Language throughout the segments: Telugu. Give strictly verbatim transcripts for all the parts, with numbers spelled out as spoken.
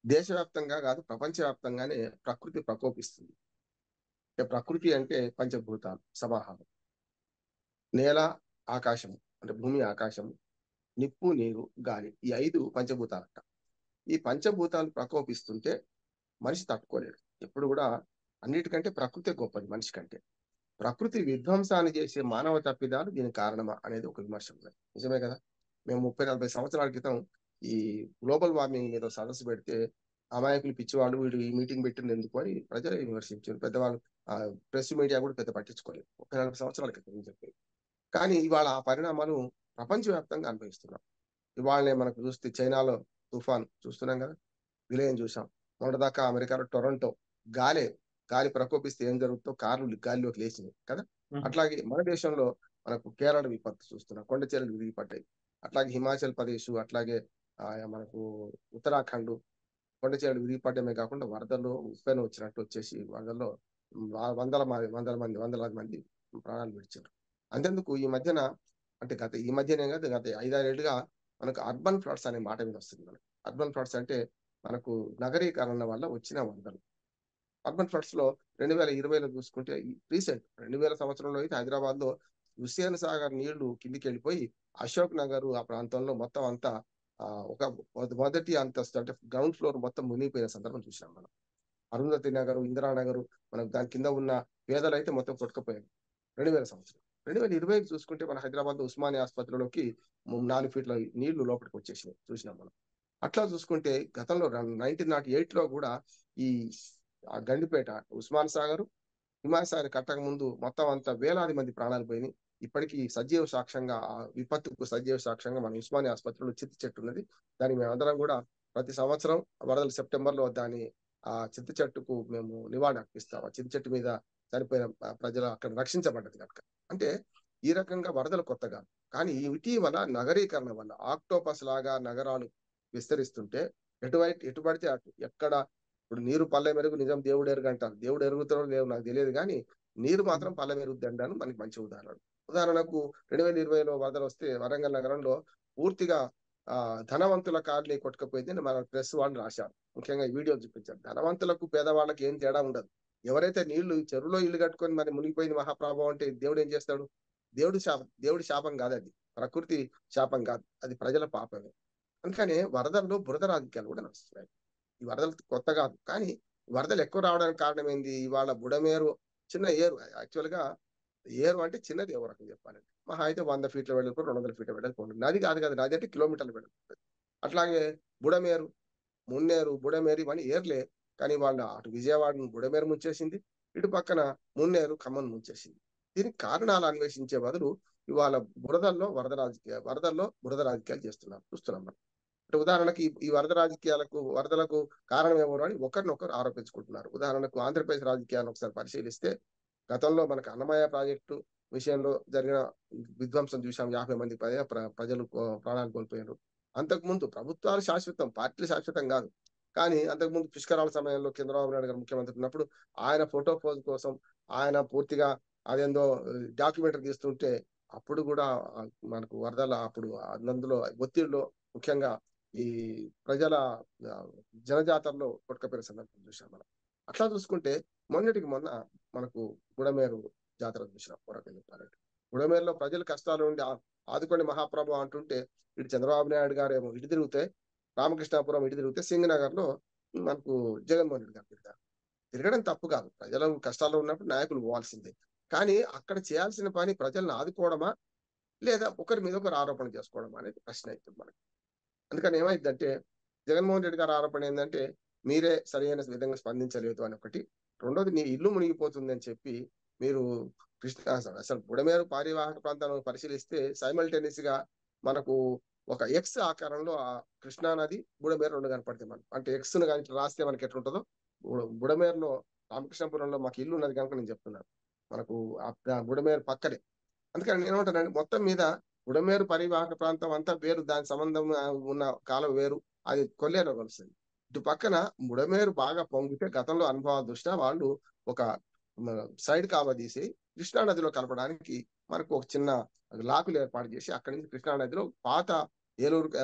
దేశవ్యాప్తంగా కాదు, ప్రపంచవ్యాప్తంగానే ప్రకృతి ప్రకోపిస్తుంది. అంటే ప్రకృతి అంటే పంచభూతాలు సమాహారం. నేల, ఆకాశము అంటే భూమి, ఆకాశము, నిప్పు, నీరు, గాలి. ఈ ఐదు పంచభూతాలట. ఈ పంచభూతాలు ప్రకోపిస్తుంటే మనిషి తట్టుకోలేడు. ఎప్పుడు కూడా అన్నిటికంటే ప్రకృతే గొప్పది మనిషి కంటే. ప్రకృతి విధ్వంసాన్ని చేసే మానవ తప్పిదాలు దీనికి కారణమా అనేది ఒక విమర్శ ఉన్నది. నిజమే కదా! మేము ముప్పై, నలభై సంవత్సరాల క్రితం ఈ గ్లోబల్ వార్మింగ్ మీద సదస్సు పెడితే, అమాయకులు, పిచ్చివాళ్ళు వీడు ఈ మీటింగ్ పెట్టింది ఎందుకు అని ప్రజలే విమర్శించారు. పెద్దవాళ్ళు ఆహ్, ప్రెస్ మీడియా కూడా పెద్ద పట్టించుకోలేదు. ముప్పై, నలభై సంవత్సరాల క్రితం నేను చెప్పేది. కానీ ఇవాళ ఆ పరిణామాలు ప్రపంచవ్యాప్తంగా అనుభవిస్తున్నాం. ఇవాళనే మనకు చూస్తే చైనాలో తుఫాన్ చూస్తున్నాం కదా! విలయం చూసాం. మొన్నటిదాకా అమెరికాలో టొరంటో గాలే గాలి ప్రకోపిస్తే ఏం జరుగుతుందో కార్లు గాలిలోకి లేచినాయి కదా! హుహు. అట్లాగే మన దేశంలో మనకు కేరళ విపత్తు చూస్తున్నాం. కొండ చర్యలు విరిగిపడ్డాయి. అట్లాగే హిమాచల్ ప్రదేశ్, అట్లాగే ఆహ్, మనకు ఉత్తరాఖండ్ కొండ చర్యలు విరిగిపడ్డమే కాకుండా వరదలు ఉప్పెన వచ్చినట్టు వచ్చేసి వరదల్లో వ వందల మంది వందల మంది వందలాది మంది ప్రాణాలు విడిచారు. అంతెందుకు ఈ మధ్యన అంటే గత ఈ మధ్యనే కాదు గత ఐదు, ఆరు ఏళ్లుగా మనకు అర్బన్ ఫ్లడ్స్ అనే మాట వినొస్తుంది మనకు. అర్బన్ ఫ్లడ్స్ అంటే మనకు నగరీకరణ వల్ల వచ్చిన వరదలు. అర్బన్ ఫ్లడ్స్‌లో రెండు వేల ఇరవైలో చూసుకుంటే ఈ రీసెంట్ రెండు వేల సంవత్సరంలో అయితే హైదరాబాద్‌లో హుస్సేన్ సాగర్ నీళ్లు కిందకెళ్ళిపోయి అశోక్ నగర్ ఆ ప్రాంతంలో మొత్తం అంతా ఆహ్, ఒక మొద మొదటి అంతస్తు అంటే గ్రౌండ్ ఫ్లోర్ మొత్తం మునిగిపోయిన సందర్భం చూసాం మనం. అరుంధతి నగరు, ఇందిరా నగరు మనకు దాని కింద ఉన్న పేదలైతే మొత్తం కొట్టుకుపోయారు. రెండు వేల సంవత్సరం. రెండు వేల ఇరవైకి చూసుకుంటే మన హైదరాబాద్‌లో ఉస్మానియా ఆసుపత్రిలోకి ము నాలుగు ఫీట్ల నీళ్లు లోపలికి వచ్చేసినాయి చూసినాం మనం. అట్లా చూసుకుంటే గతంలో రన్ పంతొమ్మిది వందల ఎనిమిదిలో గూడా ఈ ఆ గండిపేట, ఉస్మాన్ సాగరు, హిమాయసాగర్ కట్టక ముందు మొత్తం అంతా వేలాది మంది ప్రాణాలు పోయినాయి. ఇప్పటికి సజీవ సాక్ష్యంగా ఆ విపత్తుకు సజీవ సాక్ష్యంగా మన ఉస్మానియా ఆసుపత్రిలో చింత చెట్టు ఉన్నది. దానికి మేమందరం గూడా ప్రతి సంవత్సరం వరదలు సెప్టెంబర్‌లో దాన్ని ఆ చింత చెట్టుకు మేము నివాళి అర్పిస్తాం. ఆ చింత చెట్టు మీద చనిపోయిన ప ప్రజలు అక్కడ రక్షించబడ్డది గనుక. అంటే ఈ రకంగా వరదలు కొత్త గాదు. కానీ ఇటీవల నగరీకరణ వల్ల ఆక్టోపస్ లాగా నగరాలు విస్తరిస్తుంటే ఎటువైపు ఎటు పడితే అటు. ఎక్కడ ఇప్పుడు నీరు పల్లెమెరుగు నిజం దేవుడెరుగు అంటారు. దేవుడు ఎరుగుతాడో లేదో నాకు తెలియదు గానీ, నీరు హ్మ్. మాత్రం పల్లెమెరుగుద్ది అనడానికి మనకి మంచి ఉదాహరణ. ఉదాహరణకు రెండు వేల ఇరవైలో వరదలొస్తే వరంగల్ నగరంలో పూర్తిగా ఆహ్, ధనవంతుల కాలనీ కొట్టుకుపోయిందని మన ప్రెస్ వాళ్ళు రాశారు. ముఖ్యంగా ఈ వీడియో చూపించారు. ధనవంతులకు, పేదవాళ్ళకి ఏం తేడా ఉండదు. ఎవరైతే నీళ్లు చెరువులో ఇల్లు కట్టుకొని మరి మునిగిపోయింది మహాప్రభావం అంటే దేవుడేం చేస్తాడు? దేవుడి శాపం. దేవుడి శాపం కాదది. ప్రకృతి శాపం కాదు. అది ప్రజల పాపమే. అందుకనే వరదల్లో బురద రాజకీయాలు కూడా నడుస్తున్నాయి. ఈ వరదలు కొత్త కాదు. కానీ వరదలు ఎక్కువ రావడానికి కారణం ఏంది? ఇవాళ బుడమేరు చిన్న ఏరు యాక్చువల్‌గా ఏరు అంటే చిన్నది ఓ రకంగా చెప్పాలంటే. మహా అయితే వంద ఫీట్ల వెడల్పు, రెండు వందల ఫీట్ల వెడల్పు ఉంటుంది. నది కాదు కదా! నది అంటే కిలోమీటర్ల వెడల్పు ఉంటది. అట్లాగే బుడమేరు, మున్నేరు, బుడమేరు ఇవన్నీ ఏర్లే. కానీ వాళ్ళ అటు విజయవాడను బుడమేరు ముంచేసింది. ఇటు పక్కన మున్నేరు, ఖమ్మం ముంచేసింది. దీనికి కారణాలు అన్వేషించే బదులు ఇవాళ బురదల్లో వరద రాజకీయ వరదల్లో బురద రాజకీయాలు చేస్తున్నారు. చూస్తున్నాం మనం. అంటే ఉదాహరణకి ఈ ఈ వరద రాజకీయాలకు, వరదలకు కారణం ఎవరు అని ఒకరినొకరు ఆరోపించుకుంటున్నారు. ఉదాహరణకు ఆంధ్రప్రదేశ్ రాజకీయాలను ఒకసారి పరిశీలిస్తే, గతంలో మనకు అన్నమయ్య ప్రాజెక్టు విషయంలో జరిగిన విధ్వంసం చూసాం. యాభై మంది పైగా ప్ర ప్రజలు కో ప్రాణాలు కోల్పోయారు. అంతకుముందు ప్రభుత్వాలు శాశ్వతం, పార్టీలు శాశ్వతం గాదు. కానీ అంతకుముందు పుష్కరాల సమయంలో చంద్రబాబు నాయుడు గారు ముఖ్యమంత్రి ఉన్నప్పుడు ఆయన ఫోటో పోజ్ కోసం ఆయన పూర్తిగా అదేందో డాక్యుమెంటరీ తీస్తుంటే, అప్పుడు గూడా ఆహ్, మనకు వరదల అప్పుడు అందులో ఒత్తిడిలో ముఖ్యంగా ఈ ప్రజల ఆహ్, జనజాతరలో కొట్టుకపోయిన సందర్భం చూసాం మనం. అట్లా చూసుకుంటే మొన్నటికి మొన్న మనకు బుడమేరు జాతర చూసినాం ఓ రకంగా చెప్పాలంటే. బుడమేరులో ప్రజలు కష్టాల నుండి ఆ ఆదుకోండి మహాప్రభు అంటుంటే, ఇటు చంద్రబాబు నాయుడు గారేమో ఇటు తిరిగితే, రామకృష్ణాపురం ఇటు తిరిగితే, సింగనగర్‌లో మనకు జగన్మోహన్ రెడ్డి గారు తిరిగారు. తిరగడం తప్పు కాదు. ప్రజలు కష్టాల్లో ఉన్నప్పుడు నాయకులు పోవాల్సిందే. కానీ అక్కడ చేయాల్సిన పని ప్రజలను ఆదుకోవడమా? లేదా ఒకరి మీద ఒకరు ఆరోపణ చేసుకోవడమా అనేది ప్రశ్న అయితుంది మనకి. అందుకని ఏమైద్దంటే, జగన్మోహన్ రెడ్డి గారి ఆరోపణ ఏందంటే, మీరే సరైన విధంగా స్పందించలేదు అని ఒకటి. రెండోది నీ ఇల్లు మునిగిపోతుందని చెప్పి, మీరు కృష్ణ అసలు అసలు బుడమేరు పారివాహక ప్రాంతాలను పరిశీలిస్తే సైమల్టేనియస్‌గా మనకు ఒక ఎక్స్ ఆకారంలో ఆ కృష్ణా నది, బుడమేరు రెండు కనపడతాయి మనకు. అంటే ఎక్స్‌ను గాని ఇట్లా రాస్తే మనకి ఎట్లుంటదో, బు బుడమేరులో రామకృష్ణాపురంలో మాకు ఇల్లు ఉన్నది గనుక నేను చెప్తున్నాను. మనకు ఆ బుడమేరు పక్కనే. అందుకని నేనేమంటానంటే మొత్తం మీద బుడమేరు పరివాహక ప్రాంతం అంతా వేరు. దాని సంబంధం ఆహ్, ఉన్న కాలువ వేరు. అది కొల్లేరులో కలుస్తది. ఇటు పక్కన బుడమేరు బాగా పొంగితే గతంలో అనుభవాల దృష్ట్యా వాళ్ళు ఒక మ సైడ్ కాలువ తీసి కృష్ణా నదిలో కలపడానికి మనకు ఒక చిన్న లాకులు ఏర్పాటు చేసి అక్కడి నుంచి కృష్ణా నదిలో పాత ఏలూరు ఆహ్,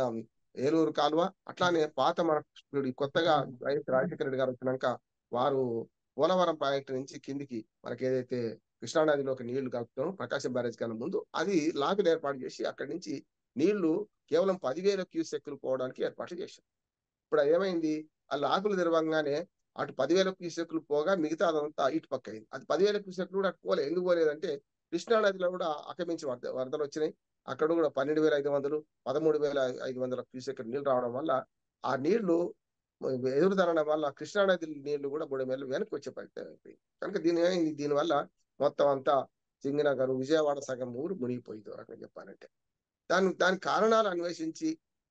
ఏలూరు కాలువ, అట్లానే పాత మన ఇప్పుడు ఈ కొత్తగా వైఎస్ రాజశేఖర రెడ్డి గారు వచ్చినాక వారు పోలవరం ప్రాజెక్టు నుంచి కిందికి మనకి ఏదైతే కృష్ణా నదిలోకి నీళ్లు కలుపుతాం ప్రకాశం బ్యారేజ్ కన్నా ముందు అది లాకులు ఏర్పాటు చేసి అక్కడి నుంచి నీళ్లు కేవలం పదివేల క్యూసెక్కులు పోవడానికి ఏర్పాట్లు చేశారు. ఇప్పుడు ఏమైంది, ఆ లాకులు తెరవంగానే అటు పదివేల క్యూసెక్కులు పోగా మిగతా అదంతా ఇటు పక్క అయింది. అది పదివేల క్యూసెక్కులు కూడా అటు పోలేదు. ఎందుకు పోలేదంటే కృష్ణా నదిలో కూడా అకమించి వరద వరదలు వచ్చినాయి. అక్కడ కూడా పన్నెండు వేల ఐదు వందలు పదమూడు వేల ఐదు వందల క్యూసెక్కులు నీళ్లు రావడం వల్ల ఆ నీళ్లు ఎదురుదనడం వల్ల కృష్ణా నది నీళ్లు కూడా బుడమేళ్ళు వెనక్కి వచ్చే పరిస్థితి అయిపోయింది. కనుక దీని ఏమైంది, దీనివల్ల మొత్తం అంతా సింగనగర్ విజయవాడ సగం ఊరు మునిగిపోయింది రకంగా చెప్పాలంటే. దాని దాని కారణాలు అన్వేషించి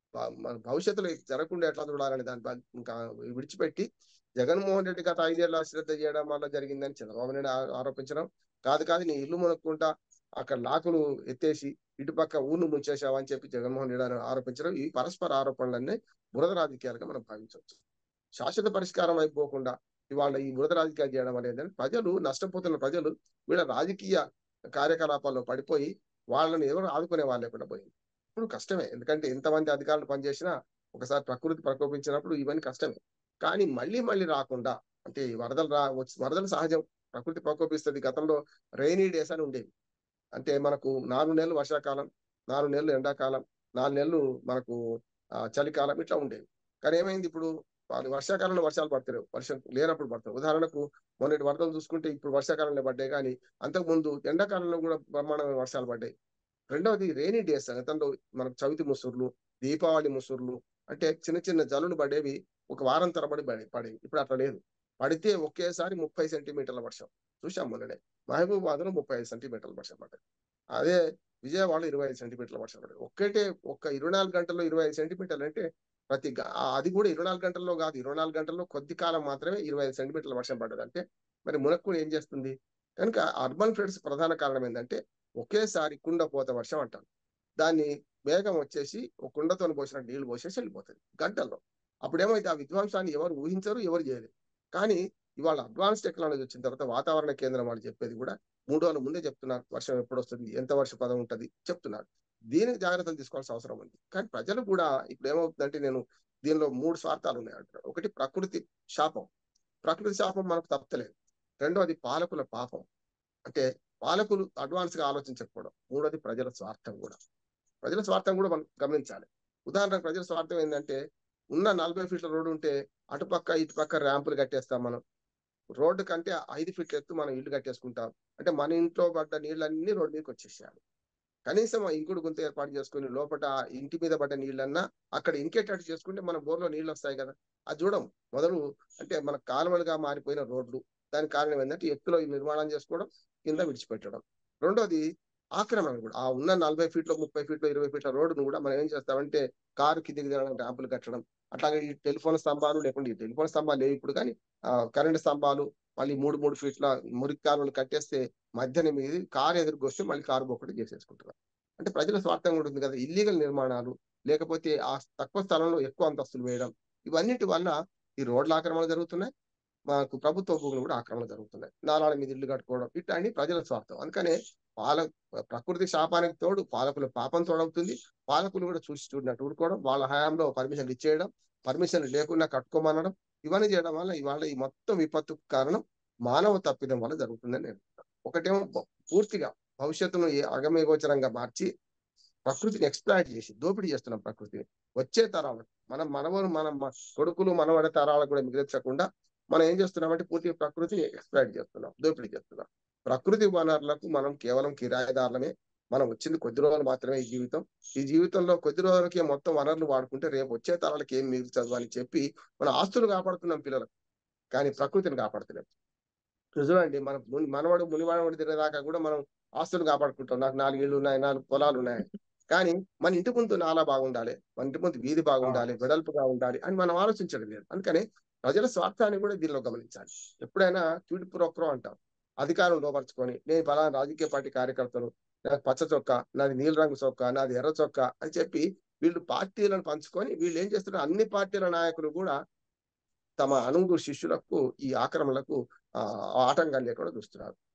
మన భవిష్యత్తులో జరగకుండా ఎట్లా చూడాలని దాని ఇంకా విడిచిపెట్టి జగన్మోహన్ రెడ్డి గత ఐదేళ్ళు అశ్రద్ధ చేయడం వల్ల జరిగిందని చంద్రబాబు నాయుడు ఆరోపించడం, కాదు కాదు నీ ఇల్లు మునుక్కుంటా అక్కడ లాకులు ఎత్తేసి ఇటుపక్క ఊరు ముంచేసావని చెప్పి జగన్మోహన్ రెడ్డి ఆరోపించడం, ఈ పరస్పర ఆరోపణలన్నీ బురద రాజకీయాలుగా మనం భావించవచ్చు. శాశ్వత పరిష్కారం అయిపోకుండా ఇవాళ ఈ బురద రాజకీయాలు చేయడం అనేది ప్రజలు నష్టపోతున్న ప్రజలు వీళ్ళ రాజకీయ కార్యకలాపాల్లో పడిపోయి వాళ్ళని ఎవరు ఆదుకునే వాళ్ళు లేకుండా పోయింది. ఇప్పుడు కష్టమే, ఎందుకంటే ఎంతమంది అధికారులు పనిచేసినా ఒకసారి ప్రకృతి ప్రకోపించినప్పుడు ఇవన్నీ కష్టమే. కానీ మళ్ళీ మళ్ళీ రాకుండా అంటే వరదలు రా వచ్చి వరదలు సహజం, ప్రకృతి ప్రకోపిస్తుంది. గతంలో రెయినీ డేస్ అని ఉండేవి. అంటే మనకు నాలుగు నెలలు వర్షాకాలం, నాలుగు నెలలు ఎండాకాలం, నాలుగు నెలలు మనకు చలికాలం ఇట్లా ఉండేవి. కానీ ఏమైంది, ఇప్పుడు వర్షాకాలంలో వర్షాలు పడతారు, వర్షం లేనప్పుడు పడతారు. ఉదాహరణకు మొన్నటి వరదలు చూసుకుంటే ఇప్పుడు వర్షాకాలంలో పడ్డాయి, కానీ అంతకుముందు ఎండాకాలంలో కూడా బ్రహ్మాండమైన వర్షాలు పడ్డాయి. రెండవది రెయినీ డేస్, గతంలో మనకు చవితి ముసుర్లు, దీపావళి ముసుర్లు అంటే చిన్న చిన్న జల్లులు పడేవి, ఒక వారం తరబడి పడేవి. ఇప్పుడు అట్లా లేదు. పడితే ఒకేసారి ముప్పై సెంటీమీటర్ల వర్షం చూసాం మొన్ననే. మహబూబాబాద్ లో ముప్పై ఐదు సెంటీమీటర్ల వర్షం పడ్డది. అదే విజయవాడలో ఇరవై ఐదు సెంటీమీటర్ల వర్షం పడ్డది. ఒక్కటే ఒక్క ఇరవై నాలుగు గంటల్లో ఇరవై ఐదు సెంటీమీటర్లు అంటే ప్రతి అది కూడా ఇరవై నాలుగు గంటల్లో కాదు, ఇరవై నాలుగు గంటల్లో కొద్ది కాలం మాత్రమే ఇరవై ఐదు సెంటీమీటర్ల వర్షం పడ్డది. అంటే మరి మునక్కు ఏం చేస్తుంది? కనుక అర్బన్ ఫ్లడ్స్ ప్రధాన కారణం ఏంటంటే ఒకేసారి కుండపోత వర్షం అంటారు. దాన్ని వేగం వచ్చేసి ఒక కుండతో పోసిన నీళ్లు పోసేసి వెళ్ళిపోతుంది గంటల్లో. అప్పుడేమైతే ఆ విధ్వంసాన్ని ఎవరు ఊహించరు, ఎవరు చేయలేరు. కానీ ఇవాళ అడ్వాన్స్ టెక్నాలజీ వచ్చిన తర్వాత వాతావరణ కేంద్రం వాళ్ళు చెప్పేది కూడా మూడు రోజుల ముందే చెప్తున్నారు, వర్షం ఎప్పుడు వస్తుంది, ఎంత వర్ష పదం ఉంటుంది చెప్తున్నారు. దీనికి జాగ్రత్తలు తీసుకోవాల్సిన అవసరం ఉంది. కానీ ప్రజలు కూడా ఇప్పుడు ఏమవుతుందంటే, నేను దీనిలో మూడు స్వార్థాలు ఉన్నాయి అంటున్నారు. ఒకటి ప్రకృతి శాపం, ప్రకృతి శాపం మనకు తప్పలేదు. రెండోది పాలకుల పాపం, అంటే పాలకులు అడ్వాన్స్ గా ఆలోచించకపోవడం. మూడోది ప్రజల స్వార్థం కూడా, ప్రజల స్వార్థం కూడా మనం గమనించాలి. ఉదాహరణకు ప్రజల స్వార్థం ఏంటంటే, ఉన్న నలభై ఫీట్ల రోడ్డు ఉంటే అటుపక్క ఇటుపక్క ర్యాంపులు కట్టేస్తాం మనం. రోడ్డు కంటే ఐదు ఫీట్ల ఎత్తు మనం ఇల్లు కట్టేసుకుంటాం. అంటే మన ఇంట్లో పడ్డ నీళ్ళన్నీ రోడ్డు మీదకి వచ్చేసేయాలి. కనీసం ఆ ఇంకుడు గుంత ఏర్పాటు చేసుకుని లోపల ఇంటి మీద పడ్డ నీళ్ళన్నా అక్కడ ఇంకేటట్టు చేసుకుంటే మన బోర్లో నీళ్ళు వస్తాయి కదా. అది చూడం మొదలు. అంటే మన కాలువలుగా మారిపోయిన రోడ్లు, దానికి కారణం ఏంటంటే ఎత్తులో నిర్మాణం చేసుకోవడం, కింద విడిచిపెట్టడం. రెండోది ఆక్రమణ కూడా. ఆ ఉన్న నలభై ఫీట్లో ముప్పై ఫీట్లో ఇరవై ఫీట్ల రోడ్డును కూడా మనం ఏం చేస్తామంటే కారు కిందికి దిగడానికి ర్యాంపులు కట్టడం. అట్లాగే ఈ టెలిఫోన్ స్తంభాలు, లేకుండా ఈ టెలిఫోన్ స్తంభాలు లేవు ఇప్పుడు, కానీ ఆ కరెంటు స్తంభాలు మళ్ళీ మూడు మూడు ఫీట్ల మురికి కాలువలు కట్టేస్తే మధ్యన మీద కారు ఎదురుకొస్తే మళ్ళీ కారు బొక్కటి చేసేసుకుంటున్నారు. అంటే ప్రజల స్వార్థంగా ఉంటుంది కదా. ఇల్లీగల్ నిర్మాణాలు, లేకపోతే ఆ తక్కువ స్థలంలో ఎక్కువ అంతస్తులు వేయడం, ఇవన్నిటి వల్ల ఈ రోడ్ల ఆక్రమణ జరుగుతున్నాయి, మాకు ప్రభుత్వ భూములు కూడా ఆక్రమణ జరుగుతున్నాయి, నాలాల మీద ఇల్లు కట్టుకోవడం, ఇట్లాంటి ప్రజల స్వార్థం. అందుకనే పాల ప్రకృతి శాపానికి తోడు పాలకుల పాపం తోడవుతుంది. పాలకులు కూడా చూసి చూడినట్టు ఊరుకోవడం, వాళ్ళ హయాంలో పర్మిషన్లు ఇచ్చేయడం, పర్మిషన్ లేకుండా కట్టుకోమనడం, ఇవన్నీ చేయడం వల్ల ఇవాళ ఈ మొత్తం విపత్తు కారణం మానవ తప్పిదం వల్ల జరుగుతుందని నేను. ఒకటేమో పూర్తిగా భవిష్యత్తును అగమేగోచరంగా మార్చి ప్రకృతిని ఎక్స్ప్లాయిట్ చేసి దోపిడీ చేస్తున్నాం ప్రకృతిని. వచ్చే తరాలకు మనం మనవరు మన కొడుకులు మనవడ తరాలకు కూడా మిగిలించకుండా మనం ఏం చేస్తున్నామంటే పూర్తిగా ప్రకృతిని ఎక్స్ప్లాయిట్ చేస్తున్నాం, దోపిడీ చేస్తున్నాం. ప్రకృతి వనరులకు మనం కేవలం కిరాయిదారులమే. మనం వచ్చింది కొద్ది రోజులు మాత్రమే ఈ జీవితం. ఈ జీవితంలో కొద్ది రోజులకే మొత్తం వనరులు వాడుకుంటే రేపు వచ్చే తరాలకి ఏం మిగులుతుంది అని చెప్పి మన ఆస్తులు కాపాడుతున్నాం పిల్లలకు, కానీ ప్రకృతిని కాపాడుతున్నాం. నిజమండి, మన మనవాడు మునివాడు తినేదాకా కూడా మనం ఆస్తులు కాపాడుకుంటాం. నాకు నాలుగు ఇళ్ళు ఉన్నాయి, నాలుగు పొలాలు ఉన్నాయి, కానీ మన ఇంటి ముందు నాలా బాగుండాలి, మన ఇంటి ముందు వీధి బాగుండాలి, వెడల్పుగా ఉండాలి అని మనం ఆలోచించడం లేదు. అందుకని ప్రజల స్వార్థాన్ని కూడా దీనిలో గమనించాలి. ఎప్పుడైనా క్యూడ్ ప్రోక్రో అంటాం, అధికారం లోపరుచుకొని నేను పలానా రాజకీయ పార్టీ కార్యకర్తలు, నాకు పచ్చ చొక్కా, నాది నీల రంగు చొక్కా, నాది ఎర్ర చొక్కా అని చెప్పి వీళ్ళు పార్టీలను పంచుకొని వీళ్ళు ఏం చేస్తున్నారు, అన్ని పార్టీల నాయకులు కూడా తమ అనుంగు శిష్యులకు ఈ ఆక్రమణలకు ఆ ఆటంకాలు లేకుండా చూస్తున్నారు.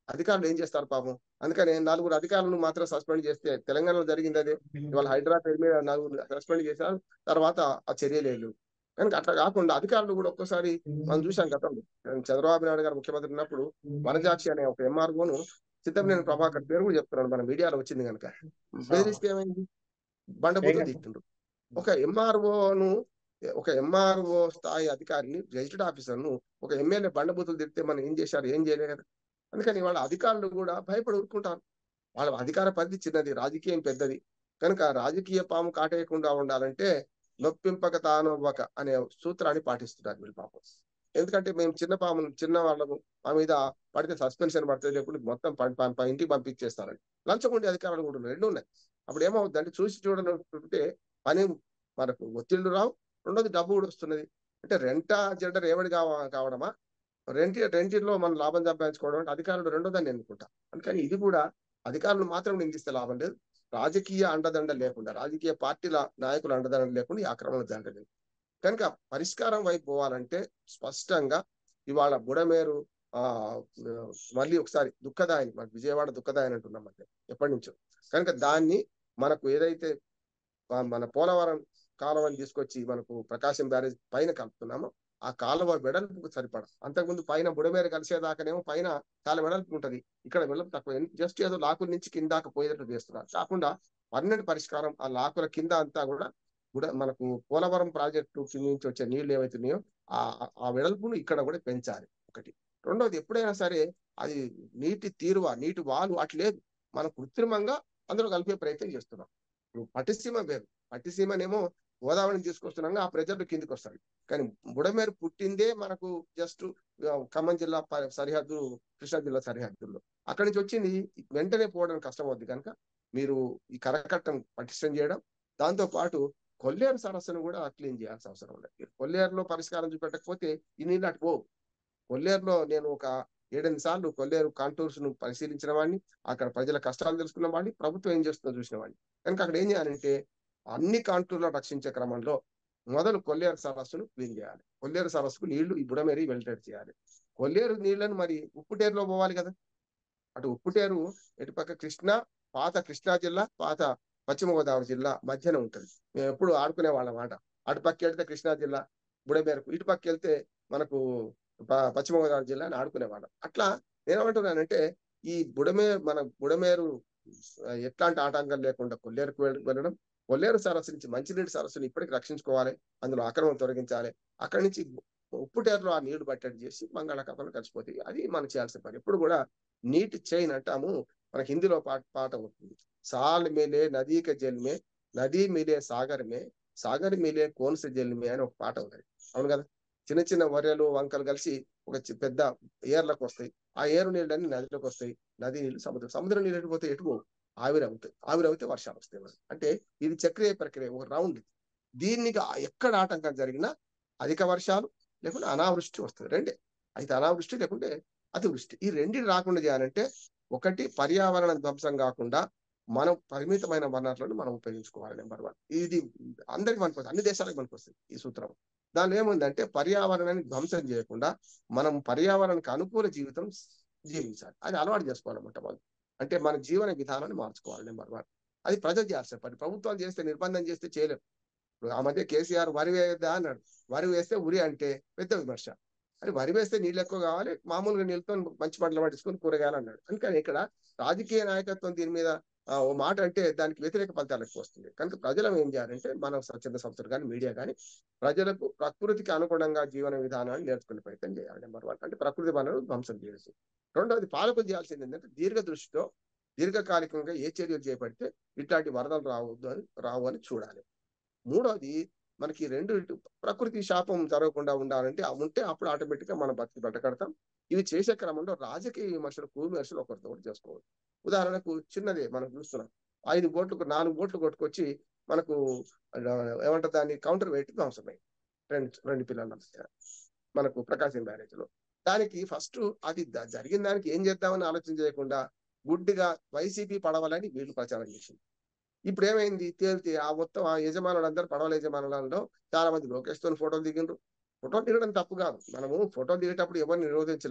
అధికారులు ఏం చేస్తారు పాపం. అందుకని నలుగురు అధికారులను మాత్రం సస్పెండ్ చేస్తే తెలంగాణలో జరిగింది అదే. ఇవాళ హైడ్రా పేరు మీద నలుగురు సస్పెండ్ చేశారు. తర్వాత ఆ చర్యలేదు. కనుక అట్లా కాకుండా అధికారులు కూడా ఒక్కోసారి మనం చూసాం గతంలో. చంద్రబాబు నాయుడు గారు ముఖ్యమంత్రి ఉన్నప్పుడు వనజాక్షి అనే ఒక ఎంఆర్ఓను చిత్తమనేని ప్రభాకర్ పేరు కూడా చెప్తున్నాడు, మన మీడియాలో వచ్చింది కనుక. బెదిరిస్తే ఏమైంది? బండబూతులు తిట్టిండ్రు. ఒక ఎంఆర్ఓను ఒక ఎంఆర్ఓ స్థాయి అధికారిని, గెజిటెడ్ ఆఫీసర్‌ను ఒక ఎమ్మెల్యే బండబూతులు తిడితే మనం ఏం చేశారు? ఏం చేయలేదు కదా! అందుకని వాళ్ళ అధికారులు కూడా భయపడి ఊరుకుంటారు. వాళ్ళ అధికార పరిధి చిన్నది, రాజకీయం పెద్దది. కనుక రాజకీయ పాము కాటేయకుండా ఉండాలంటే నొప్పింపక తానొవ్వక అనే సూత్రాన్ని పాటిస్తున్నారు వీళ్ళు పాపం. ఎందుకంటే మేము చిన్న పాములు చిన్న వాళ్ళము, మా మీద పడితే సస్పెన్షన్ పడతది, లేకుంటే మొత్తం ప ప ప ఇంటికి పంపించేస్తారని. లంచం ఉండే అధికారాలు కూడా ఉన్నాయి. రెండు ఉన్నాయి. అప్పుడు ఏమవుద్దంటే చూసి చూడనట్టుంటే పని మనకు ఒత్తిళ్లు రావు. రెండోది డబ్బు కూడా వస్తున్నది. అంటే రెంటా జెండర్ ఏవడి కావ కావడమా? రెంటి రెంటిలో మనం లాభం సంపాదించుకోవడం అంటే అధికారులు రెండోదాన్ని ఎన్నుకుంటా. అందుకని ఇది కూడా అధికారులు మాత్రం నిందిస్తే లాభం లేదు. రాజకీయ అండదండ లేకుండా, రాజకీయ పార్టీల నాయకుల అండదండ లేకుండా ఈ ఆక్రమణ జరగలేదు. కనుక పరిష్కారం వైపు పోవాలంటే స్పష్టంగా ఇవాళ బుడమేరు ఆహ్, మళ్ళీ ఒకసారి దుఃఖదాయని, మన విజయవాడ దుఃఖదాయని అంటున్నాం మధ్య ఎప్పటి నుంచో. కనుక దాన్ని మనకు ఏదైతే ఆహ్, మన పోలవరం కాలువని తీసుకొచ్చి మనకు ప్రకాశం బ్యారేజ్ పైన కలుపుతున్నామో, ఆ కాలువ వెడల్పుకు సరిపడా. అంతకుముందు పైన బుడమేరు కలిసేదాకానేమో పైన చాలా వెడల్పు ఉంటది. ఇక్కడ వెడల్పు తక్కువ. జస్ట్ ఏదో లాకుల నుంచి కిందాక పోయేటట్టు చేస్తున్నారు. కాకుండా పర్మనెంట్ పరిష్కారం ఆ లాకుల కింద అంతా కూడా బుడ మనకు పోలవరం ప్రాజెక్టు కింద నుంచి వచ్చే నీళ్లు ఏవైతున్నాయో ఆ ఆ వెడల్పును ఇక్కడ కూడా పెంచాలి ఒకటి. రెండోది ఎప్పుడైనా సరే అది నీటి తీరువ, నీటి వాలు అట్లేదు. మనం కృత్రిమంగా అందులో కలిపే ప్రయత్నం చేస్తున్నాం. ఇప్పుడు పట్టిసీమ వేరు. పట్టిసీమనేమో గోదావరిని తీసుకొస్తున్నాంగా ఆ ప్రెజర్‌లు కిందకొస్తాయి. కానీ బుడమేరు పుట్టిందే మనకు జస్ట్ ఆహ్, ఖమ్మం జిల్లా ప సరిహద్దు, కృష్ణా జిల్లా సరిహద్దుల్లో. అక్కడి నుంచి వచ్చింది వెంటనే పోవడానికి కష్టమవుద్ది కనుక మీరు ఈ కరకట్టను పటిష్టం చేయడం, దాంతో పాటు కొల్లేరు సరస్సును కూడా క్లీన్ చేయాల్సిన అవసరం ఉన్నది. కొల్లేరులో పరిష్కారం చూపెట్టకపోతే ఈ నీళ్ళు అటు పోవు. కొల్లేరులో నేను ఒక ఏడు, ఎనిమిది సార్లు కొల్లేరు కాంటూర్స్‌ను పరిశీలించిన వాడిని. అక్కడ ప్రజల కష్టాలు తెలుసుకున్న వాడిని. ప్రభుత్వం ఏం చేస్తుందో చూసిన వాడిని. కనుక అక్కడ ఏం చేయాలంటే అన్ని కాంటూర్‌లను రక్షించే క్రమంలో మొదలు కొల్లేరు సరస్సును క్లీన్ చేయాలి. కొల్లేరు సరస్సుకు నీళ్లు ఈ బుడమేరి వెల్టేట్ చేయాలి. కొల్లేరు నీళ్లను మరి ఉప్పుటేరులో పోవాలి కదా! అటు ఉప్పుటేరు ఇటుపక్క కృష్ణా, పాత కృష్ణా జిల్లా, పాత పశ్చిమ గోదావరి జిల్లా మధ్యన ఉంటది. మేమెప్పుడు ఆడుకునేవాళ్ళం ఆట. అటుపక్కెళ్తే కృష్ణా జిల్లా, బుడమేరకు. ఇటుపక్కెళ్తే మనకు ప పశ్చిమ గోదావరి జిల్లా అని ఆడుకునేవాళ్ళం. అట్లా నేనేమంటున్నానంటే, ఈ బుడమే మన బుడమేరు ఆహ్, ఎట్లాంటి ఆటంకం లేకుండా కొల్లేరుకు వెళ్ వెళ్ళడం, కొల్లేరు సరస్సు నుంచి మంచినీటి సరస్సుని ఇప్పటికి రక్షించుకోవాలి. అందులో ఆక్రమణ తొలగించాలి. అక్కడి నుంచి ఉప్పుటేరులో ఆ నీళ్లు పట్టేట్టు చేసి బంగాళాఖాతంలో కలిసిపోతాయి. అది మనం చేయాల్సిన పని. ఎప్పుడు కూడా నీటి చైన్ అంటాము. మనకి హిందీలో పాట పాట ఉంటుంది. సాల్ మిలే నదీ కే జల్ మే, నదీ మిలే సాగర్ మే, సాగర్ మిలే కోన్ సే జల్ మే అని ఒక పాట ఉంటది. అవును కదా! చిన్న చిన్న వరెలు, వంకలు కలిసి ఒక చి పెద్ద ఏర్లకొస్తాయి. ఆ ఏరు నీళ్ళన్నీ నదిలోకొస్తాయి. నది నీళ్ళు సముద్రం. సముద్రం నీళ్ళు ఎటు పోతాయి? ఎటు పోవు. ఆవిరవుతాయి. ఆవిరవుతే వర్షాలొస్తాయి మనకి. అంటే ఇది చక్రీయ ప్రక్రియ. ఒక రౌండ్. దీనికి ఆహ్, ఎక్కడ ఆటంకం జరిగినా అధిక వర్షాలు లేకుంటే అనావృష్టి వస్తది. రెండే. అయితే అనావృష్టి లేకుంటే అతివృష్టి. ఈ రెండిటి రాకుండా చేయాలంటే ఒకటి పర్యావరణ ధ్వంసం కాకుండా మనం పరిమితమైన వనరులను మనం ఉపయోగించుకోవాలి నంబర్ ఒకటి. ఇది అందరికి పనికొస్తది. అన్ని దేశాలకు పనికొస్తది ఈ సూత్రం. దానిలో ఏముందంటే పర్యావరణాన్ని ధ్వంసం చేయకుండా మనం పర్యావరణానికి అనుకూల జీవితం జీవించాలి. అది అలవాటు చేసుకోవాలన్నమాట మనం. అంటే మన జీవన విధానాన్ని మార్చుకోవాలి నంబర్ ఒకటి. అది ప్రజలు చేయాల్సిన పని. ప్రభుత్వాలు చేస్తే నిర్బంధం చేస్తే చేయలేం. ఇప్పుడు ఆ మధ్య కేసీఆర్ వరి వేయొద్దా అన్నాడు. వరి వేస్తే ఉరి అంటే పెద్ద విమర్శ. అది వరి వేస్తే నీళ్ళు ఎక్కువ కావాలి. మామూలుగా నీళ్ళతో మంచి పంటలు పండించుకొని కూరగాయలు అన్నాడు. అందుకని ఇక్కడ రాజకీయ నాయకత్వం దీని మీద ఆహ్, ఓ మాట అంటే దానికి వ్యతిరేక ఫలితాలు ఎక్కువ వస్తుంది. కనుక ప్రజలం ఏం చేయాలంటే మనం స్వచ్ఛంద సంస్థలు గాని, మీడియా గాని ప్రజలకు ప్రకృతికి అనుగుణంగా జీవన విధానాన్ని నేర్చుకునే ప్రయత్నం చేయాలి. నంబర్ ఒకటి. అంటే ప్రకృతి వనరులు ధ్వంసం చేయొద్దు. రెండోది పాలకులు చేయాల్సింది ఏంటంటే దీర్ఘ దృష్టితో దీర్ఘకాలికంగా ఏ చర్యలు చేపడితే ఇట్లాంటి వరదలు రావద్దు అని రావు అని చూడాలి. మూడోది మనకి రెండు ఇటు ప్రకృతి శాపం జరగకుండా ఉండాలంటే అవి ఉంటే అప్పుడు ఆటోమేటిక్‌గా మనం బతికి బట్టకడతాం. ఇవి చేసే క్రమంలో రాజకీయ విమర్శలు, కూల్ విమర్శలు ఒకరితో ఒకటి చేసుకోవచ్చు. ఉదాహరణకు చిన్నదే మనం చూస్తున్నాం. ఐదు ఓట్లకు నాలుగు ఓట్లు కొట్టుకొచ్చి మనకు ఆహ్, ఏమంటారు దాన్ని కౌంటర్ వెయిట్ ధ్వంసమయింది. రెండు రెండు పిల్లల మధ్య. మనకు ప్రకాశం బ్యారేజ్‌లో. దానికి ఫస్టు అది ద జరిగిన దానికి ఏం చేద్దామని ఆలోచన చేయకుండా గుడ్డిగా వైసీపీ పడవలని వీళ్ళు ప్రచారం చేసింది. ఇప్పుడేమైంది తేలితే ఆ మొత్తం ఆ యజమానులందరూ పడవల యజమానులలో చాలా మంది లోకేష్‌తోని ఫోటోలు దిగిండ్రు. ఫోటోలు దిగడం తప్పు కాదు. మనము ఫోటోలు దిగేటప్పుడు ఎవరిని నిరోధించలేము.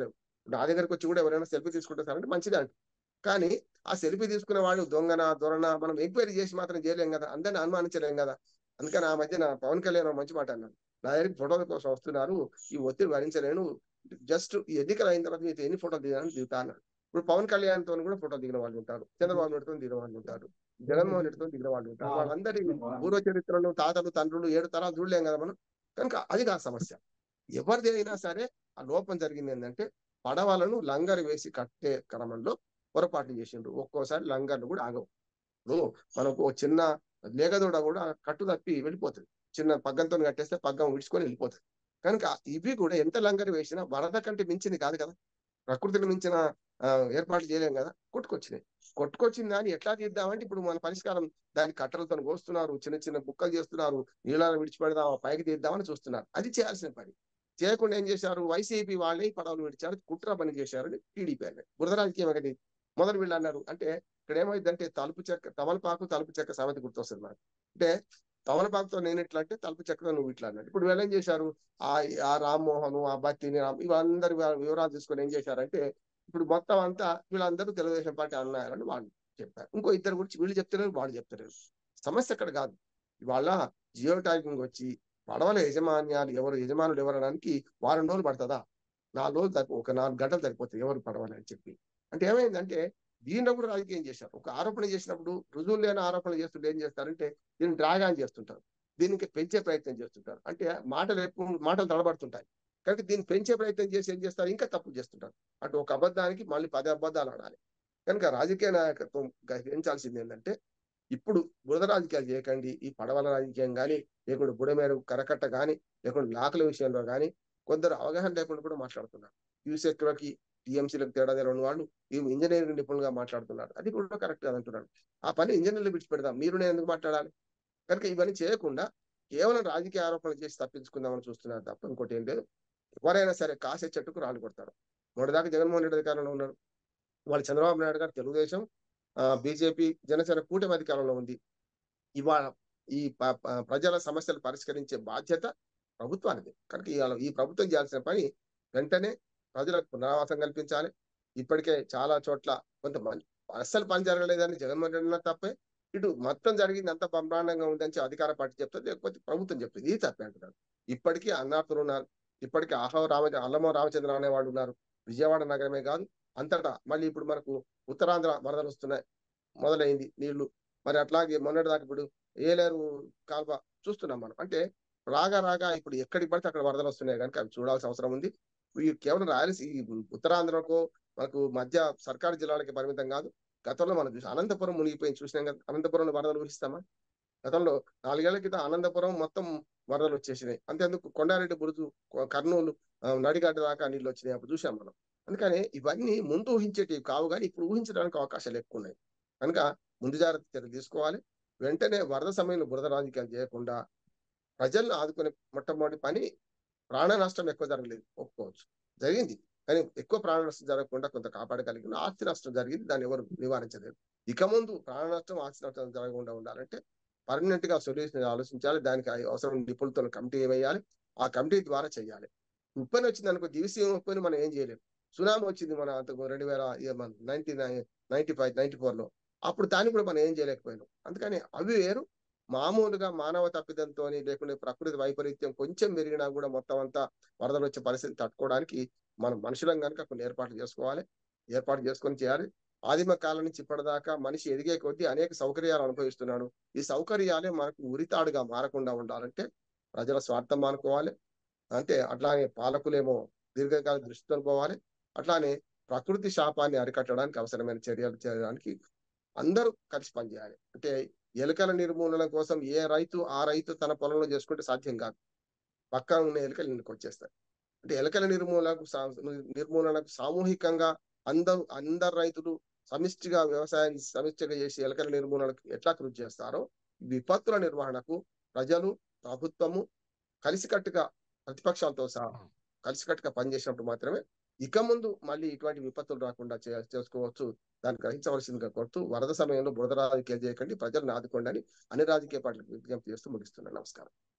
నా దగ్గరికి వచ్చి కూడా ఎవరైనా సెల్ఫీ తీసుకుంటే సార్ అంటే మంచిదే అంట. కానీ ఆ సెల్ఫీ తీసుకునే వాడు దొంగన, దొరన మనం ఎంక్వైరీ చేసి మాత్రం చేయలేం కదా! అందరిని అనుమానించలేం కదా! అందుకని ఆ మధ్యన పవన్ కళ్యాణ్ ఒక మంచి మాట అన్నాడు. నా దగ్గరికి ఫోటోల కోసం వస్తున్నారు. ఈ ఒత్తిడి భరించలేను. జస్ట్ ఈ ఎన్నికలు అయిన తర్వాత మీతో ఎన్ని ఫోటోలు దిగాలని దిగుతా అన్నాడు. ఇప్పుడు పవన్ కళ్యాణ్‌తోని కూడా ఫోటోలు దిగిన వాళ్ళు ఉంటారు. చంద్రబాబు నాయుడుతోని దిగిన వాళ్ళు ఉంటారు. జగన్మోహన్ రెడ్డితోని దిగిన వాళ్ళు ఉంటారు. వాళ్ళందరి పూర్వ చరిత్రలు, తాతలు, తండ్రులు ఏడు తరాలు చూడలేం కదా మనం. కనుక అది కాదు సమస్య. ఎవరిది అయినా సరే ఆ లోపం జరిగింది ఏందంటే పడవలను లంగరు వేసి కట్టే క్రమంలో పొరపాట్లు చేసిండ్రు. ఒక్కోసారి లంగర్లు కూడా ఆగవు. ఇప్పుడు మనకు ఓ చిన్న లేగదూడ కూడా కట్టు తప్పి వెళ్ళిపోతది. చిన్న పగ్గంతోని కట్టేస్తే పగ్గం విడుచుకొని వెళ్ళిపోతది. కనుక ఇవి కూడా ఎంత లంగరు వేసినా వరద కంటే మించింది కాదు కదా! ప్రకృతిని మించిన ఆహ్, ఏర్పాట్లు చేయలేం గదా! కొట్టుకొచ్చినాయి. కొట్టుకొచ్చిన దాన్ని ఎట్లా తీద్దామంటే ఇప్పుడు మన పరిష్కారం దాన్ని కట్టెలతోని కోస్తున్నారు. చిన్న చిన్న ముక్కలు చేస్తున్నారు. నీళ్ళలో విడిచిపెడదామా పైకి తీద్దామని చూస్తున్నారు. అది చేయాల్సిన పని. చేయకుండా ఏం చేశారు? వైసీపీ వాళ్ళే ఈ పడవలు విడిచారు. కుట్ర పని చేశారని టీడీపీ అన్నారు. బురద రాజకీయం ఒకటి. మొదలు వీళ్ళన్నారు. అంటే ఇక్కడేమైద్దంటే తలుపు చెక్క తమలపాకు, తలుపు చెక్క సామెత గుర్తొస్తది నాకు. అంటే తమలపాకుతో నేనిట్లా అంటే తలుపు చెక్కతో నువ్వు ఇట్లా అన్నాడు. ఇప్పుడు వీళ్ళేం చేశారు? ఆహ్, ఆ రామ్మోహను, ఆ బత్తిని రామ్ ఇవందరి వ వివరాలు తీసుకొని ఏం చేశారంటే ఇప్పుడు మొత్తం అంతా వీళ్ళందరూ తెలుగుదేశం పార్టీ అన్నారని వాళ్ళు చెప్పారు. ఇంకో ఇద్దరు గురించి వీళ్ళు చెప్తలేరు, వాళ్ళు చెప్తలేరు. సమస్య అక్కడ కాదు. ఇవాళ జియో ట్యాగింగ్ వచ్చి పడవల యజమాన్యాలు ఎవరు యజమానులు ఎవరనడానికి వారం రోజులు పడతదా? నాలుగు రోజులు సరిపో ఒక నాలుగు గంటలు సరిపోతాయి ఎవరు పడవలని చెప్పి. అంటే ఏమైందంటే దీనిలో కూడా రాజకీయం చేశారు. ఒక ఆరోపణ చేసినప్పుడు రుజువు లేని ఆరోపణలు చేస్తుంటే ఏం చేస్తారంటే దీన్ని డ్రాగ్ ఆన్ చేస్తుంటారు. దీనికి పెంచే ప్రయత్నం చేస్తుంటారు. అంటే మాటలు ఎక్కువ మాటలు తడబడుతుంటాయి. కనుక దీన్ని పెంచే ప్రయత్నం చేసి ఏం చేస్తారు ఇంకా తప్పులు చేస్తుంటారు. అటు ఒక అబద్ధానికి మళ్ళీ పది అబద్ధాలు ఆడాలి. కనుక రాజకీయ నాయకత్వం గ్రహించాల్సింది ఏంటంటే ఇప్పుడు బురద రాజకీయాలు చేయకండి. ఈ పడవల రాజకీయం గాని, లేకుంటే బుడమేరు కరకట్ట గాని, లేకుంటే లాకుల విషయంలో గాని కొందరు అవగాహన లేకుండా కూడా మాట్లాడుతున్నారు. యూసెక్‌లకి, టీఎంసీ‌లకు తేడా తెలవని వాళ్ళు ఈ ఇంజినీరింగ్ నిపుణులుగా మాట్లాడుతున్నారు. అది కూడా కరెక్ట్ కాదంటున్నాను. ఆ పని ఇంజినీర్‌లు విడిచిపెడదాం. మీరు నేను ఎందుకు మాట్లాడాలి? కనుక ఇవన్నీ చేయకుండా కేవలం రాజకీయ ఆరోపణలు చేసి తప్పించుకుందామని చూస్తున్నారు తప్ప ఇంకోటి ఏం లేదు. ఎవరైనా సరే కాసే చెట్టుకు రాళ్ళు కొడతారు. మొన్నటిదాకా జగన్మోహన్ రెడ్డి అధికారంలో ఉన్నారు. వాళ్ళు చంద్రబాబు నాయుడు గారు తెలుగుదేశం, ఆహ్, బీజేపీ, జనసేన కూటమి అధికారంలో ఉంది. ఇవాళ ఈ ప ప ప్రజల సమస్యలు పరిష్కరించే బాధ్యత ప్రభుత్వానిది. కనుక ఇయాల ఈ ప్రభుత్వం చేయాల్సిన పని వెంటనే ప్రజలకు పునరావాసం కల్పించాలి. ఇప్పటికే చాలా చోట్ల కొంతమంది అస్సలు పని జరగలేదని జగన్మోహన్ రెడ్డి అన్నా తప్పే. ఇటు మొత్తం జరిగిందంతా బ్రహ్మాండంగా ఉందని అధికార పార్టీ చెప్తది. లేకపోతే ప్రభుత్వం చెప్తది. ఇది తప్పే అంటున్నాను. ఇప్పటికీ అన్నార్థులున్నారు. ఇప్పటికీ అహో రామ అల్లమో రామచంద్ర అనేవాళ్ళు ఉన్నారు. విజయవాడ నగరమే కాదు అంతటా మళ్ళీ ఇప్పుడు మనకు ఉత్తరాంధ్ర వరదలొస్తున్నాయి. మొదలైంది నీళ్లు. మరి అట్లాగే మొన్నటిదాకా ఇప్పుడు ఏలేరు కాల్వ చూస్తున్నాం మనం. అంటే రాగా రాగా ఇప్పుడు ఎక్కడికి పడితే అక్కడ వరదలొస్తున్నాయి గనుక అవి చూడాల్సిన అవసరం ఉంది. ఈ కేవలం రాయలసీ ఈ ఉత్తరాంధ్రకు మనకు మధ్య సర్కారు జిల్లాలకి పరిమితం కాదు. గతంలో మనం చూసాం. అనంతపురం మునిగిపోయింది చూసినాం కదా! అనంతపురంలో వరదలు ఊహిస్తామా? గతంలో నాలుగు ఏళ్ల క్రితం అనంతపురం మొత్తం వరదలొచ్చేసినాయి. అంతెందుకు కొండారెడ్డి బురుజు, కొ కర్నూలు ఆహ్, నడిగడ్డ దాకా నీళ్లొచ్చినాయి. అప్పుడు చూసాం మనం. అందుకని ఇవన్నీ ముందు ఊహించేటివి కావు గానీ, ఇప్పుడు ఊహించడానికి అవకాశాలు ఎక్కువున్నాయి. కనుక ముందు జాగ్రత్త చర్యలు తీసుకోవాలి. వెంటనే వరద సమయంలో బురద రాజకీయాలు చేయకుండా ప్రజలను ఆదుకునే మొట్టమొదటి పని ప్రాణ నష్టం ఎక్కువ జరగలేదు ఒప్పుకోవచ్చు. జరిగింది. కానీ ఎక్కువ ప్రాణ నష్టం జరగకుండా కొంత కాపాడగలిగిన ఆస్తి నష్టం జరిగింది. దాన్ని ఎవరు నివారించలేరు. ఇక ముందు ప్రాణ నష్టం, ఆస్తి నష్టం జరగకుండా ఉండాలంటే పర్మనెంట్‌గా సొల్యూషన్ ఆలోచించాలి. దానికి అవసరం నిపుణులతోని కమిటీ వేయాలి. ఆ కమిటీ ద్వారా చేయాలి. ఉప్పెన వచ్చిందనుకో దివిసీమ ఉప్పెన మనం ఏం చేయలేం. సునామీ వచ్చింది మన అంతకు రెండు వేల ఏమన్ తొంభై తొమ్మిది, తొంభై ఐదు, తొంభై నాలుగులో అప్పుడు దాన్ని కూడా మనం ఏం చేయలేకపోయినాం. అందుకని అవి వేరు. మామూలుగా మానవ తప్పిదంతోని లేకుంటే ప్రకృతి వైపరీత్యం కొంచెం పెరిగినా కూడా మొత్తం అంతా వరదలొచ్చే పరిస్థితిని తట్టుకోవడానికి మనం మనుషులం గనుక కొన్ని ఏర్పాట్లు చేసుకోవాలి. ఏర్పాటు చేసుకొని చేయాలి. ఆదిమ కాలం నుంచి ఇప్పటిదాకా మనిషి ఎదిగే కొద్దీ అనేక సౌకర్యాలు అనుభవిస్తున్నాడు. ఈ సౌకర్యాలే మనకు ఉరితాడుగా మారకుండా ఉండాలంటే ప్రజల స్వార్థం మానుకోవాలి. అంటే అట్లానే పాలకులేమో దీర్ఘకాల దృష్టితోని పోవాలి. అట్లానే ప్రకృతి శాపాన్ని అరికట్టడానికి అవసరమైన చర్యలు చేయడానికి అందరూ కలిసి పనిచేయాలి. అంటే ఎలుకల నిర్మూలన కోసం ఏ రైతు ఆ రైతు తన పొలంలో చేసుకుంటే సాధ్యం కాదు. పక్కన ఉన్న ఎలుకలు ఈయనకొచ్చేస్తాయి. అంటే ఎలుకల నిర్మూలనకు సా నిర్మూలనకు సామూహికంగా అందరూ అందరు రైతులు సమిష్టిగా వ్యవసాయాన్ని సమిష్టిగా చేసి ఎలుకల నిర్మూలనకు ఎట్లా కృషి చేస్తారో, విపత్తుల నిర్వహణకు ప్రజలు, ప్రభుత్వము కలిసికట్టుగా ప్రతిపక్షాలతో సహా కలిసికట్టుగా పనిచేసినప్పుడు మాత్రమే ఇక ముందు మళ్ళీ ఇటువంటి విపత్తులు రాకుండా చే చేసుకోవచ్చు. దాన్ని గ్రహించవలసిందిగా కోరుతూ వరద సమయంలో బురద రాజకీయాలు చేయకండి. ప్రజలను ఆదుకోండి అని అన్ని రాజకీయ పార్టీలకు విజ్ఞప్తి చేస్తూ ముగిస్తున్నాను. నమస్కారం.